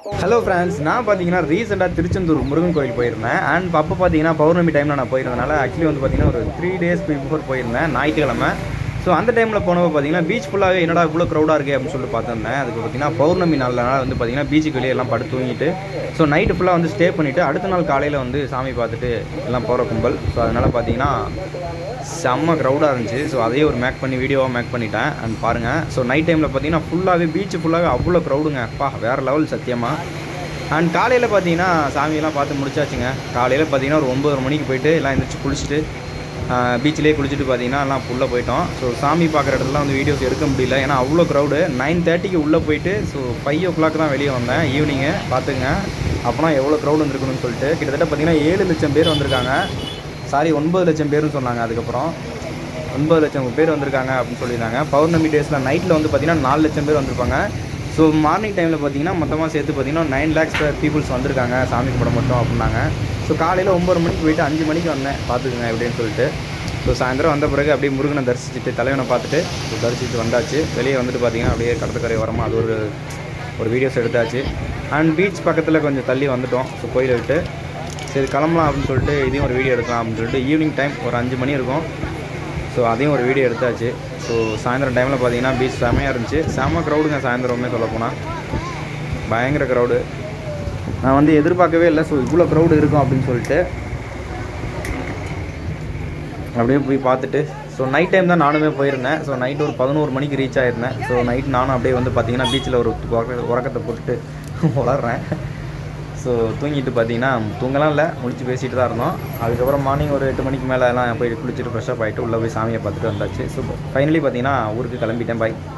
Hello friends, நான் பார்த்தீங்கன்னா ரீசெண்டாக திருச்செந்தூர் முருகன் கோயில் போயிருந்தேன். அண்ட் அப்போ பார்த்தீங்கன்னா பௌர்ணமி டைமில் நான் போயிருந்தனால ஆக்சுவலி வந்து பார்த்தீங்கன்னா ஒரு 3 days பிஃபோர் போயிருந்தேன், ஞாயிற்றுக்கிழமை. ஸோ அந்த டைமில் போனப்போ பார்த்தீங்கன்னா பீச் ஃபுல்லாகவே என்னடா இவ்வளோ க்ரௌடாக இருக்குது அப்படின்னு சொல்லிட்டு பார்த்துருந்தேன். அதுக்கு பார்த்தீங்கன்னா பௌர்ணமி நாளில் வந்து பார்த்தீங்கன்னா பீச்சுக்கு வெளியே எல்லாம் படுத்து தூங்கிட்டு ஸோ நைட்டு ஃபுல்லாக வந்து ஸ்டே பண்ணிவிட்டு அடுத்த நாள் காலையில் வந்து சாமி பார்த்துட்டு எல்லாம் போகிற கும்பல். ஸோ அதனால் பார்த்தீங்கன்னா செம்ம க்ரௌடாக இருந்துச்சு. ஸோ அதையே ஒரு வீடியோவாக மேக் பண்ணிட்டேன். அண்ட் பாருங்கள், ஸோ நைட் டைமில் பார்த்தீங்கன்னா ஃபுல்லாகவே பீச்சு ஃபுல்லாகவே அவ்வளோ க்ரௌடுங்க. வேறு லெவல் சத்தியமாக. அண்ட் காலையில் பார்த்தீங்கன்னா சாமியெல்லாம் பார்த்து முடிச்சாச்சுங்க. காலையில் பார்த்தீங்கன்னா ஒரு 9 மணிக்கு போயிட்டு எல்லாம் எழுந்திரிச்சு குளிச்சுட்டு பீச்சிலே குளிச்சுட்டு பார்த்தீங்கன்னா எல்லாம் ஃபுல்லாக போயிட்டோம். ஸோ சாமி பார்க்குற இடத்துலாம் வந்து வீடியோஸ் எடுக்க முடியல, ஏன்னா அவ்வளோ க்ரௌடு. 9:30க்கு உள்ளே போயிட்டு ஸோ 5 o'clock தான் வெளியே வந்தேன் ஈவினிங்கு. பார்த்துங்க அப்போனா எவ்வளோ க்ரௌடு வந்துருக்கணும்னு சொல்லிட்டு. கிட்டத்தட்ட பார்த்தீங்கன்னா 7 லட்சம் பேர் வந்திருக்காங்க. சாரி, 9 லட்சம் பேர்னு சொன்னாங்க. அதுக்கப்புறம் 9 லட்சம் பேர் வந்திருக்காங்க அப்படின்னு சொல்லியிருந்தாங்க. பௌர்ணமி டேஸில் நைட்டில் வந்து பார்த்தீங்கன்னா 4 லட்சம் பேர் வந்திருப்பாங்க. ஸோ மார்னிங் டைமில் பார்த்தீங்கன்னா மொத்தமாக சேர்த்து பார்த்தீங்கன்னா 9 lakhs பீப்புள்ஸ் வந்திருக்காங்க சாமி கும்பிட மட்டும் அப்படின்னாங்க. ஸோ காலையில் 9 மணிக்கு போயிட்டு 5 மணிக்கு வந்தேன், பார்த்துக்குங்க எப்படின்னு சொல்லிட்டு. ஸோ சாயந்தரம் வந்த பிறகு அப்படியே முருகனை தரிசிச்சுட்டு தலைவனை பார்த்துட்டு தரிசித்து வந்தாச்சு. வெளியே வந்துட்டு பார்த்தீங்கன்னா அப்படியே கடற்கரை வரமா அது ஒரு வீடியோஸ் எடுத்தாச்சு. அண்ட் பீச் பக்கத்தில் கொஞ்சம் தள்ளி வந்துட்டோம். ஸோ கோயிலை விட்டு சரி கிளம்பலாம் அப்படின்னு சொல்லிட்டு இதையும் ஒரு வீடியோ எடுக்கலாம் அப்படின்னு சொல்லிட்டு ஈவினிங் டைம் ஒரு 5 மணி இருக்கும். ஸோ அதையும் ஒரு வீடியோ எடுத்தாச்சு. ஸோ சாயந்தரம் டைமில் பார்த்தீங்கன்னா பீச் செம்மையாக இருந்துச்சு. செம்ம க்ரௌடுங்க சாயந்தரமே சொல்லப்போனால், பயங்கர க்ரௌடு. நான் வந்து எதிர்பார்க்கவே இல்லை ஸோ இவ்வளோ க்ரௌடு இருக்கும் அப்படின்னு சொல்லிட்டு. அப்படியே போய் பார்த்துட்டு ஸோ நைட் டைம் தான் நானுமே போயிருந்தேன். ஸோ நைட்டு ஒரு 11 மணிக்கு ரீச் ஆகிருந்தேன். ஸோ நைட் நானும் அப்படியே வந்து பார்த்தீங்கன்னா பீச்சில் ஒரு உறக்கத்தை போட்டுட்டு வளர்றேன். ஸோ தூங்கிட்டு பார்த்தீங்கன்னா தூங்கலாம் இல்லை, முடிச்சு பேசிகிட்டு தான் இருந்தோம். அதுக்கப்புறம் மார்னிங் ஒரு 8 மணிக்கு மேலே எல்லாம் போய் குளிச்சுட்டு ஃப்ரெஷ்ஷப் ஆகிட்டு உள்ளே போய் சாமியை பார்த்துட்டு வந்தாச்சு. ஸோ ஃபைனலி பார்த்தீங்கன்னா ஊருக்கு கிளம்பிட்டேன். பாய்.